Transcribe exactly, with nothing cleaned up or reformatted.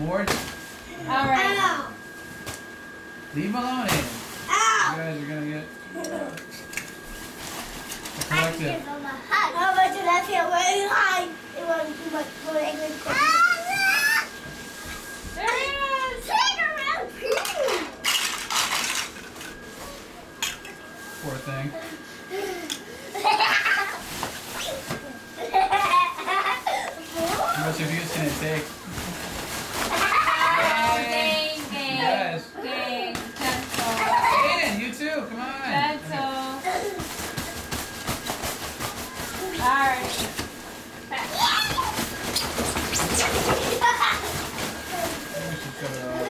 board. All right. Ow. Leave him alone, Aden. Ow. You guys are gonna get I can collective. give him a hug. How much did I feel very high? It wasn't too much for English. There he is. Tigger and Pooh. Poor thing. How much abuse can it take?